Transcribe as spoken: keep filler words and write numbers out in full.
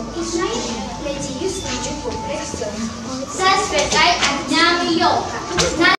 Israele le Dio sta in compressione. Saspetai a gnami yoka.